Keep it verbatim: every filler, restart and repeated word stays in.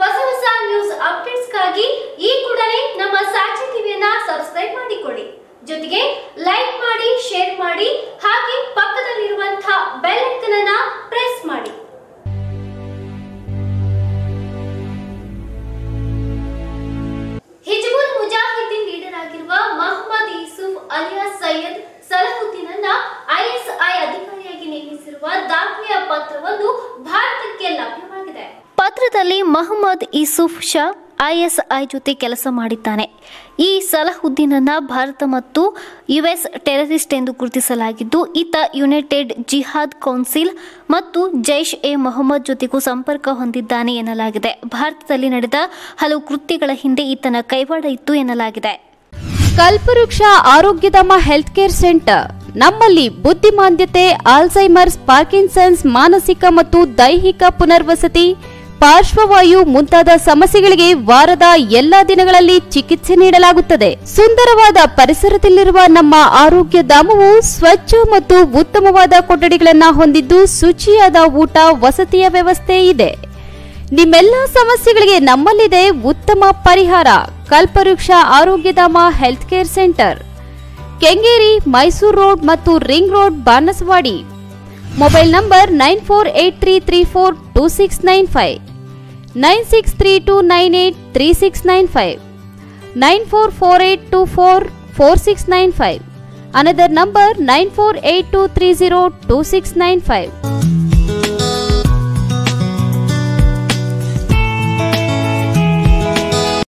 ಹೊಸ ಹೊಸ ನ್ಯೂಸ್ ಅಪ್ಡೇಟ್ಸ್ಗಾಗಿ ಈ ಕೂಡಲೇ ನಮ್ಮ ಸಾಕ್ಷಿ ಟಿವಿಯನ್ನ ಸಬ್ಸ್ಕ್ರೈಬ್ ಮಾಡಿಕೊಳ್ಳಿ. ಜೊತೆಗೆ ಲೈಕ್ ಮಾಡಿ, ಶೇರ್ ಮಾಡಿ, ಹಾಗೆ ಪಕ್ಕದಲ್ಲಿರುವಂತಹ ಬೆಲ್ ಐಕಾನ್ ಅನ್ನು ಪ್ರೆಸ್ ಮಾಡಿ. ಹಿಜ್ಬುಲ್ ಮುಜಾಹಿದೀನ್ ಲೀಡರ್ ಆಗಿರುವ ಮೊಹಮ್ಮದ್ ಯೂಸುಫ್ ಅಲಿಯಾಸ್ ಸೈಯದ್ ಸಲಾಹುದ್ದೀನ್ ಅನ್ನ ಐಎಸ್ಐ ಅಧಿಕಾರಿಯಾಗಿ ನೇಮಿಸಿರುವ ದಾಖಲೆಯ ಪತ್ರವೊಂದು ಭಾರತಕ್ಕೆ ಲಭ್ಯವಾಗಿದೆ. ಪತ್ರದಲ್ಲಿ ಮೊಹಮ್ಮದ್ ಯೂಸುಫ್ ಶಾ ಐಎಸ್ಐ ಜೊತೆ ಕೆಲಸ ಮಾಡಿದ್ದಾನೆ. ಈ ಸಲಾಹುದ್ದೀನ್ ಅನ್ನ ಭಾರತ ಮತ್ತು ಯುಎಸ್ ಟೆರರಿಸ್ಟ್ ಎಂದು ಗುರುತಿಸಲಾಗಿದ್ದು, ಈತ ಯುನೈಟೆಡ್ ಜಿಹಾದ್ ಕೌನ್ಸಿಲ್ ಮತ್ತು ಜೈಷ್ ಎ ಮೊಹಮ್ಮದ್ ಜೊತೆಗೂ ಸಂಪರ್ಕ ಹೊಂದಿದ್ದಾನೆ ಎನ್ನಲಾಗಿದೆ. ಭಾರತದಲ್ಲಿ ನಡೆದ ಹಲವು ಕೃತ್ಯಗಳ ಹಿಂದೆ ಈತನ ಕೈವಾಡ ಇತ್ತು ಎನ್ನಲಾಗಿದೆ. ಕಲ್ಪವೃಕ್ಷ ಆರೋಗ್ಯಧಾಮ ಹೆಲ್ತ್ ಕೇರ್ ಸೆಂಟರ್ ನಮ್ಮಲ್ಲಿ ಬುದ್ಧಿಮಾಂದ್ಯತೆ, ಆಲ್ಝೈಮರ್ಸ್, ಪಾರ್ಕಿನ್ಸನ್ಸ್, ಮಾನಸಿಕ ಮತ್ತು ದೈಹಿಕ ಪುನರ್ವಸತಿ, ಪಾರ್ಶ್ವವಾಯು ಮುಂತಾದ ಸಮಸ್ಯೆಗಳಿಗೆ ವಾರದ ಎಲ್ಲಾ ದಿನಗಳಲ್ಲಿ ಚಿಕಿತ್ಸೆ ನೀಡಲಾಗುತ್ತದೆ. ಸುಂದರವಾದ ಪರಿಸರದಲ್ಲಿರುವ ನಮ್ಮ ಆರೋಗ್ಯ ಧಾಮವು ಸ್ವಚ್ಛ ಮತ್ತು ಉತ್ತಮವಾದ ಕೊಠಡಿಗಳನ್ನು ಹೊಂದಿದ್ದು, ಶುಚಿಯಾದ ಊಟ, ವಸತಿಯ ವ್ಯವಸ್ಥೆ ಇದೆ. ನಿಮ್ಮೆಲ್ಲ ಸಮಸ್ಯೆಗಳಿಗೆ ನಮ್ಮಲ್ಲಿದೆ ಉತ್ತಮ ಪರಿಹಾರ. Kalpavriksha Arogyadhama health care centre, Kengeri, Mysuru road ಮತ್ತು ring road, Banaswadi. Mobile number nine four eight three three four two six nine five, nine six three two nine eight three six nine five, nine four four eight two four four six nine five. Another number nine four eight two three zero two six nine five.